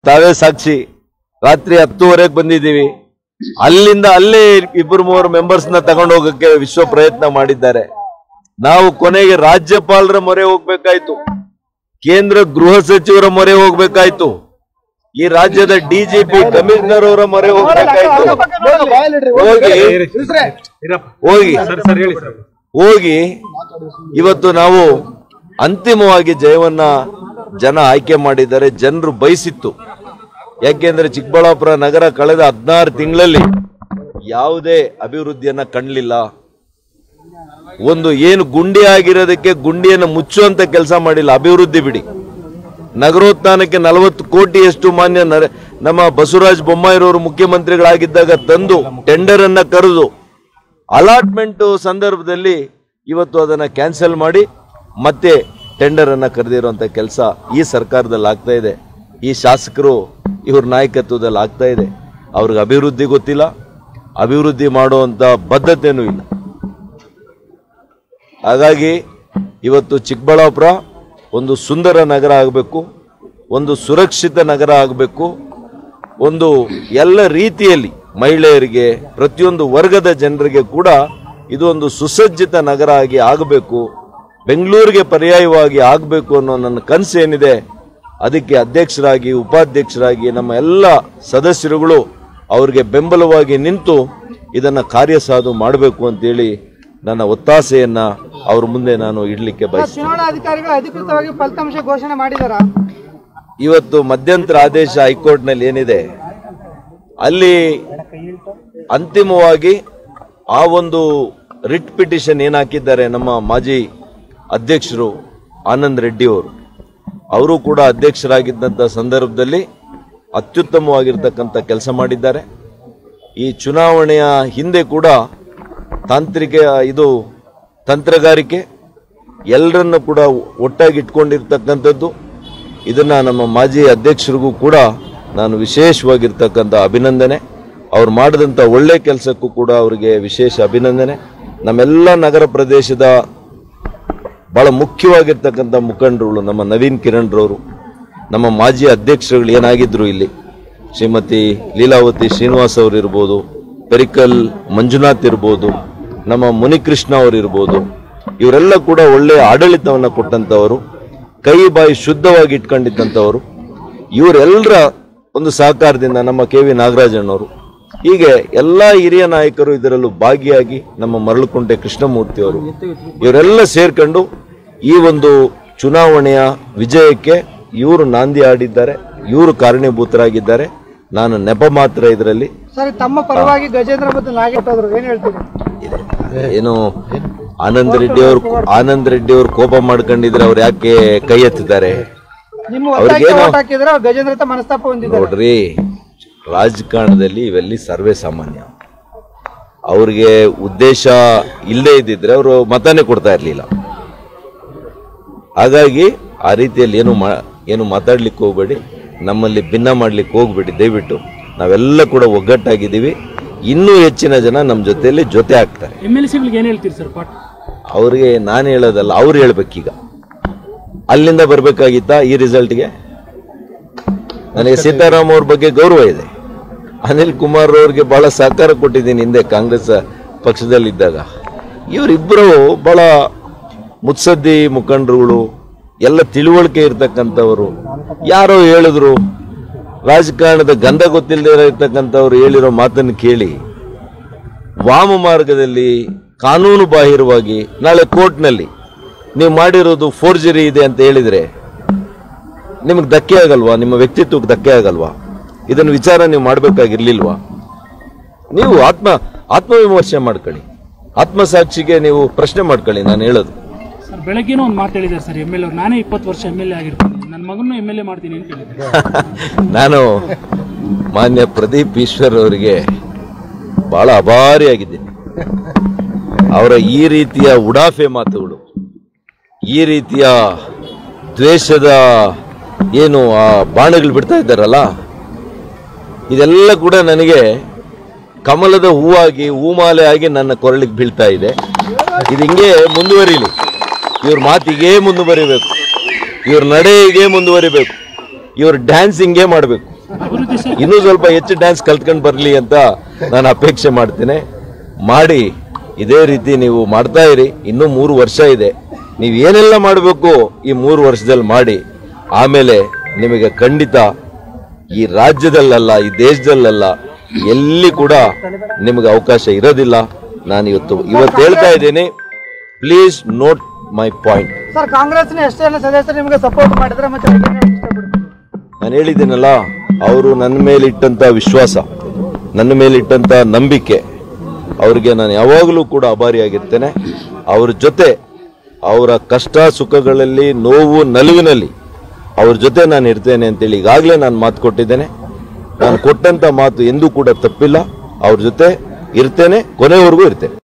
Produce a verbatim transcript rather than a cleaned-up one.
ತಾವೇ ಸಾಕ್ಷಿ. ರಾತ್ರಿ ಹತ್ತುವರೆಗೆ ಬಂದಿದ್ದೀವಿ. ಅಲ್ಲಿಂದ ಅಲ್ಲೇ ಇಬ್ಬರು ಮೂವರು ಮೆಂಬರ್ಸ್ ನ ತಗೊಂಡು ಹೋಗಕ್ಕೆ ವಿಶ್ವ ಪ್ರಯತ್ನ ಮಾಡಿದ್ದಾರೆ. ನಾವು ಕೊನೆಗೆ ರಾಜ್ಯಪಾಲರ ಮೊರೆ ಹೋಗ್ಬೇಕಾಯ್ತು, ಕೇಂದ್ರ ಗೃಹ ಸಚಿವರ ಮೊರೆ ಹೋಗ್ಬೇಕಾಯ್ತು, ಈ ರಾಜ್ಯದ ಡಿಜಿಪಿ ಕಮಿಷನರ್ ಅವರ ಮೊರೆ ಹೋಗ್ಬೇಕಾಯ್ತು. ಹೋಗಿ ಹೋಗಿ ಹೋಗಿ ಇವತ್ತು ನಾವು ಅಂತಿಮವಾಗಿ ಜಯವನ್ನ ಜನ ಆಯ್ಕೆ ಮಾಡಿದ್ದಾರೆ. ಜನರು ಬಯಸಿತ್ತು. ಯಾಕೆಂದ್ರೆ ಚಿಕ್ಕಬಳ್ಳಾಪುರ ನಗರ ಕಳೆದ ಹದಿನಾರು ತಿಂಗಳಲ್ಲಿ ಯಾವುದೇ ಅಭಿವೃದ್ಧಿಯನ್ನ ಕಾಣಲಿಲ್ಲ. ಒಂದು ಏನು ಗುಂಡಿ ಆಗಿರೋದಕ್ಕೆ ಗುಂಡಿಯನ್ನು ಮುಚ್ಚುವಂತ ಕೆಲಸ ಮಾಡಿಲ್ಲ. ಅಭಿವೃದ್ಧಿ ಬಿಡಿ, ನಗರೋತ್ಥಾನಕ್ಕೆ ನಲವತ್ತು ಕೋಟಿಯಷ್ಟು ಮಾನ್ಯ ನಮ್ಮ ಬಸವರಾಜ ಬೊಮ್ಮಾಯಿರವರು ಮುಖ್ಯಮಂತ್ರಿಗಳಾಗಿದ್ದಾಗ ತಂದು ಟೆಂಡರ್ ಅನ್ನ ಕರೆದು ಅಲಾಟ್ಮೆಂಟ್ ಸಂದರ್ಭದಲ್ಲಿ ಇವತ್ತು ಅದನ್ನ ಕ್ಯಾನ್ಸಲ್ ಮಾಡಿ ಮತ್ತೆ ಟೆಂಡರ್ ಅನ್ನ ಕರೆದಿರುವಂತ ಕೆಲಸ ಈ ಸರ್ಕಾರದಲ್ಲಿ ಆಗ್ತಾ ಇದೆ. ಈ ಶಾಸಕರು ಇವ್ರ ನಾಯಕತ್ವದಲ್ಲಿ ಆಗ್ತಾ ಇದೆ. ಅವ್ರಿಗೆ ಅಭಿವೃದ್ಧಿ ಗೊತ್ತಿಲ್ಲ, ಅಭಿವೃದ್ಧಿ ಮಾಡುವಂತ ಬದ್ಧತೆನೂ ಇಲ್ಲ. ಹಾಗಾಗಿ ಇವತ್ತು ಚಿಕ್ಕಬಳ್ಳಾಪುರ ಒಂದು ಸುಂದರ ನಗರ ಆಗಬೇಕು, ಒಂದು ಸುರಕ್ಷಿತ ನಗರ ಆಗಬೇಕು, ಒಂದು ಎಲ್ಲ ರೀತಿಯಲ್ಲಿ ಮಹಿಳೆಯರಿಗೆ ಪ್ರತಿಯೊಂದು ವರ್ಗದ ಜನರಿಗೆ ಕೂಡ ಇದು ಒಂದು ಸುಸಜ್ಜಿತ ನಗರ ಆಗಿ ಆಗಬೇಕು, ಬೆಂಗಳೂರಿಗೆ ಪರ್ಯಾಯವಾಗಿ ಆಗಬೇಕು ಅನ್ನೋ ನನ್ನ ಕನಸು ಏನಿದೆ, ಅದಕ್ಕೆ ಅಧ್ಯಕ್ಷರಾಗಿ ಉಪಾಧ್ಯಕ್ಷರಾಗಿ ನಮ್ಮ ಎಲ್ಲ ಸದಸ್ಯರುಗಳು ಅವರಿಗೆ ಬೆಂಬಲವಾಗಿ ನಿಂತು ಇದನ್ನು ಕಾರ್ಯಸಾಧು ಮಾಡಬೇಕು ಅಂತೇಳಿ ನನ್ನ ಒತ್ತಾಸೆಯನ್ನ ಅವ್ರ ಮುಂದೆ ನಾನು ಇಡ್ಲಿಕ್ಕೆ ಬಯಸ್ತೀನಿ. ಚುನಾವಣಾಧಿಕಾರಿಗಳು ಅಧಿಕೃತವಾಗಿ ಫಲಿತಾಂಶ ಘೋಷಣೆ ಮಾಡಿದಾರಾ? ಇವತ್ತು ಮಧ್ಯಂತರ ಆದೇಶ ಹೈಕೋರ್ಟ್ನಲ್ಲಿ ಏನಿದೆ ಅಲ್ಲಿ ಅಂತಿಮವಾಗಿ ಆ ಒಂದು ರಿಟ್ ಪಿಟಿಷನ್ ಏನು ಹಾಕಿದ್ದಾರೆ ನಮ್ಮ ಮಾಜಿ ಅಧ್ಯಕ್ಷರು ಆನಂದ್ ರೆಡ್ಡಿ ಅವರು, ಅವರು ಕೂಡ ಅಧ್ಯಕ್ಷರಾಗಿದ್ದಂಥ ಸಂದರ್ಭದಲ್ಲಿ ಅತ್ಯುತ್ತಮವಾಗಿರ್ತಕ್ಕಂಥ ಕೆಲಸ ಮಾಡಿದ್ದಾರೆ. ಈ ಚುನಾವಣೆಯ ಹಿಂದೆ ಕೂಡ ತಾಂತ್ರಿಕ ಇದು ತಂತ್ರಗಾರಿಕೆ ಎಲ್ಲರನ್ನು ಕೂಡ ಒಟ್ಟಾಗಿ ಇಟ್ಕೊಂಡಿರ್ತಕ್ಕಂಥದ್ದು. ಇದನ್ನ ನಮ್ಮ ಮಾಜಿ ಅಧ್ಯಕ್ಷರಿಗೂ ಕೂಡ ನಾನು ವಿಶೇಷವಾಗಿರ್ತಕ್ಕಂಥ ಅಭಿನಂದನೆ. ಅವ್ರು ಮಾಡಿದಂಥ ಒಳ್ಳೆ ಕೆಲಸಕ್ಕೂ ಕೂಡ ಅವರಿಗೆ ವಿಶೇಷ ಅಭಿನಂದನೆ. ನಮ್ಮೆಲ್ಲ ನಗರ ಪ್ರದೇಶದ ಬಹಳ ಮುಖ್ಯವಾಗಿರ್ತಕ್ಕಂಥ ಮುಖಂಡರುಗಳು ನಮ್ಮ ನವೀನ್ ಕಿರಣ್ ರವರು, ನಮ್ಮ ಮಾಜಿ ಅಧ್ಯಕ್ಷರುಗಳು ಏನಾಗಿದ್ರು ಇಲ್ಲಿ ಶ್ರೀಮತಿ ಲೀಲಾವತಿ ಶ್ರೀನಿವಾಸ್ ಅವರು ಇರ್ಬೋದು, ಪೆರಿಕಲ್ ಮಂಜುನಾಥ್ ಇರ್ಬೋದು, ನಮ್ಮ ಮುನಿಕೃಷ್ಣ ಅವರು ಇರ್ಬೋದು, ಇವರೆಲ್ಲ ಕೂಡ ಒಳ್ಳೆಯ ಆಡಳಿತವನ್ನು ಕೊಟ್ಟಂತವರು, ಕೈ ಬಾಯಿ ಶುದ್ಧವಾಗಿ ಇಟ್ಕೊಂಡಿದ್ದಂಥವರು. ಇವರೆಲ್ಲರ ಒಂದು ಸಹಕಾರದಿಂದ ನಮ್ಮ ಕೆ ವಿ ನಾಗರಾಜಣ್ಣವರು, ಹೀಗೆ ಎಲ್ಲ ಹಿರಿಯ ನಾಯಕರು ಇದರಲ್ಲೂ ಭಾಗಿಯಾಗಿ, ನಮ್ಮ ಮರಳುಕುಂಟೆ ಕೃಷ್ಣಮೂರ್ತಿ ಅವರು, ಇವರೆಲ್ಲ ಸೇರ್ಕೊಂಡು ಈ ಒಂದು ಚುನಾವಣೆಯ ವಿಜಯಕ್ಕೆ ಇವರು ನಾಂದಿ ಆಡಿದ್ದಾರೆ, ಇವರು ಕಾರಣೀಭೂತರಾಗಿದ್ದಾರೆ. ನಾನು ನೆಪ ಮಾತ್ರ ಇದರಲ್ಲಿ. ಸರ್, ತಮ್ಮ ಪರವಾಗಿ ಗಜೇಂದ್ರ ಮತ್ತು ನಾಗೇಟವರು ಏನ್ ಹೇಳ್ತೀರಿ? ಏನು ಆನಂದ್ ರೆಡ್ಡಿ ಅವರು ಆನಂದ್ ರೆಡ್ಡಿ ಅವರು ಕೋಪ ಮಾಡ್ಕೊಂಡಿದ್ರೆ ಅವ್ರು ಯಾಕೆ ಕೈ ಎತ್ತಿದ್ದಾರೆ? ನೋಡ್ರಿ, ರಾಜಕಾರಣದಲ್ಲಿ ಇವೆಲ್ಲಿ ಸರ್ವೇ ಸಾಮಾನ್ಯ. ಅವ್ರಿಗೆ ಉದ್ದೇಶ ಇಲ್ಲದೆ ಇದ್ದಿದ್ರೆ ಅವರು ಮತನೇ ಕೊಡ್ತಾ ಇರ್ಲಿಲ್ಲ. ಹಾಗಾಗಿ ಆ ರೀತಿಯಲ್ಲಿ ಏನು ಏನು ಮಾತಾಡ್ಲಿಕ್ಕೆ ಹೋಗ್ಬೇಡಿ, ನಮ್ಮಲ್ಲಿ ಭಿನ್ನ ಮಾಡ್ಲಿಕ್ಕೆ ಹೋಗ್ಬೇಡಿ ದಯವಿಟ್ಟು. ನಾವೆಲ್ಲ ಕೂಡ ಒಗ್ಗಟ್ಟಾಗಿದ್ದೀವಿ. ಇನ್ನೂ ಹೆಚ್ಚಿನ ಜನ ನಮ್ಮ ಜೊತೆಯಲ್ಲಿ ಜೊತೆ ಆಗ್ತಾರೆ. ಅವ್ರಿಗೆ ನಾನು ಹೇಳೋದಲ್ಲ, ಅವ್ರು ಹೇಳ್ಬೇಕೀಗ. ಅಲ್ಲಿಂದ ಬರ್ಬೇಕಾಗಿತ್ತ ಈ ರಿಸಲ್ಟ್ಗೆ? ನನಗೆ ಸೀತಾರಾಮ್ ಅವ್ರ ಬಗ್ಗೆ ಗೌರವ ಇದೆ. ಅನಿಲ್ ಕುಮಾರ್ ಅವ್ರಿಗೆ ಬಹಳ ಸಹಕಾರ ಕೊಟ್ಟಿದ್ದೀನಿ ಹಿಂದೆ ಕಾಂಗ್ರೆಸ್ ಪಕ್ಷದಲ್ಲಿದ್ದಾಗ. ಇವರಿಬ್ಬರು ಬಹಳ ಮುತ್ಸದ್ದಿ ಮುಖಂಡರುಗಳು, ಎಲ್ಲ ತಿಳುವಳಿಕೆ ಇರ್ತಕ್ಕಂಥವರು. ಯಾರೋ ಹೇಳಿದ್ರು, ರಾಜಕಾರಣದ ಗಂಧ ಗೊತ್ತಿಲ್ಲದೆ ಇರತಕ್ಕಂಥವ್ರು ಹೇಳಿರೋ ಮಾತನ್ನು ಕೇಳಿ ವಾಮ ಮಾರ್ಗದಲ್ಲಿ ಕಾನೂನು ಬಾಹಿರವಾಗಿ ನಾಳೆ ಕೋರ್ಟ್ನಲ್ಲಿ ನೀವು ಮಾಡಿರೋದು ಫೋರ್ಜರಿ ಇದೆ ಅಂತ ಹೇಳಿದ್ರೆ ನಿಮಗೆ ಧಕ್ಕೆ ಆಗಲ್ವಾ? ನಿಮ್ಮ ವ್ಯಕ್ತಿತ್ವಕ್ಕೆ ಧಕ್ಕೆ ಆಗಲ್ವಾ? ಇದನ್ನು ವಿಚಾರ ನೀವು ಮಾಡಬೇಕಾಗಿರ್ಲಿಲ್ವಾ? ನೀವು ಆತ್ಮ ಆತ್ಮವಿಮರ್ಶೆ ಮಾಡ್ಕೊಳ್ಳಿ, ಆತ್ಮಸಾಕ್ಷಿಗೆ ನೀವು ಪ್ರಶ್ನೆ ಮಾಡ್ಕೊಳ್ಳಿ. ನಾನು ಹೇಳೋದು ಸರ್, ಬೆಳಗ್ಗೆನೂ ಒಂದು ಮಾತು ಹೇಳಿದ್ದಾರೆ ಸರ್, ಎಮ್ ಎಲ್ ಎ ನಾನೇ ಇಪ್ಪತ್ತು ವರ್ಷ ಎಮ್ ಎಲ್ ಎ ಆಗಿರ್ತೀನಿ, ನನ್ನ ಮಗನೂ ಎಮ್ ಎಲ್ ಎ ಮಾಡ್ತೀನಿ ಅಂತ ಹೇಳಿದ್ದಾರೆ. ನಾನು ಮಾನ್ಯ ಪ್ರದೀಪ್ ಈಶ್ವರ್ ಅವರಿಗೆ ಬಹಳ ಅಭಾರಿಯಾಗಿದ್ದೀನಿ. ಅವರ ಈ ರೀತಿಯ ಉಡಾಫೆ ಮಾತುಗಳು, ಈ ರೀತಿಯ ದ್ವೇಷದ ಏನು ಆ ಬಾಣಗಳು ಬಿಡ್ತಾ ಇದ್ದಾರಲ್ಲ, ಇದೆಲ್ಲ ಕೂಡ ನನಗೆ ಕಮಲದ ಹೂವಾಗಿ ಹೂಮಾಲೆ ಆಗಿ ನನ್ನ ಕೊರಳಿಗೆ ಬೀಳ್ತಾ ಇದೆ. ಇದು ಹಿಂಗೆ ಮುಂದುವರಿಲಿ, ಇವ್ರ ಮಾತಿಗೆ ಮುಂದುವರಿಬೇಕು, ಇವ್ರ ನಡೆಗೆ ಮುಂದುವರಿಬೇಕು, ಇವ್ರ ಡ್ಯಾನ್ಸ್ ಹಿಂಗೆ ಮಾಡಬೇಕು. ಅಭಿವೃದ್ಧಿ ಸರ್ ಇನ್ನೂ ಸ್ವಲ್ಪ ಹೆಚ್ಚು ಡ್ಯಾನ್ಸ್ ಕಲ್ತ್ಕೊಂಡು ಬರಲಿ ಅಂತ ನಾನು ಅಪೇಕ್ಷೆ ಮಾಡ್ತೇನೆ. ಮಾಡಿ ಇದೇ ರೀತಿ ನೀವು ಮಾಡ್ತಾ ಇರಿ. ಇನ್ನೂ ಮೂರು ವರ್ಷ ಇದೆ. ನೀವು ಏನೆಲ್ಲ ಮಾಡಬೇಕು ಈ ಮೂರು ವರ್ಷದಲ್ಲಿ ಮಾಡಿ. ಆಮೇಲೆ ನಿಮಗೆ ಖಂಡಿತ ಈ ರಾಜ್ಯದಲ್ಲಲ್ಲ, ಈ ದೇಶದಲ್ಲಲ್ಲ, ಎಲ್ಲಿ ಕೂಡ ನಿಮಗೆ ಅವಕಾಶ ಇರೋದಿಲ್ಲ. ನಾನು ಇವತ್ತು ಇವತ್ತು ಹೇಳ್ತಾ ಇದ್ದೀನಿ, please note my point. Sir, ಕಾಂಗ್ರೆಸ್ನ ಎಷ್ಟೆಲ್ಲ ಸದಸ್ಯರು ನಿಮಗೆ ಸಪೋರ್ಟ್ ಮಾಡಿದ್ರೆ ಮತ್ತೆ ಏನ್ ಹೇಳಕ್ ಇಷ್ಟಪಡ್ತೀರಿ? ನಾನು ಹೇಳಿದ್ದೀನಲ್ಲ, ಅವರು ನನ್ನ ಮೇಲೆ ಇಟ್ಟಂತ ವಿಶ್ವಾಸ, ನನ್ನ ಮೇಲೆ ಇಟ್ಟಂತ ನಂಬಿಕೆ, ಅವರಿಗೆ ನಾನು ಯಾವಾಗಲೂ ಕೂಡ ಆಭಾರಿಯಾಗಿರ್ತೇನೆ. ಅವ್ರ ಜೊತೆ ಅವರ ಕಷ್ಟ ಸುಖಗಳಲ್ಲಿ, ನೋವು ನಲಿವಿನಲ್ಲಿ ಅವ್ರ ಜೊತೆ ನಾನು ಇರ್ತೇನೆ ಅಂತೇಳಿ ಈಗಾಗಲೇ ನಾನು ಮಾತು ಕೊಟ್ಟಿದ್ದೇನೆ. ನಾನು ಕೊಟ್ಟಂತ ಮಾತು ಎಂದೂ ಕೂಡ ತಪ್ಪಿಲ್ಲ. ಅವ್ರ ಜೊತೆ ಇರ್ತೇನೆ, ಕೊನೆವರೆಗೂ ಇರ್ತೇನೆ.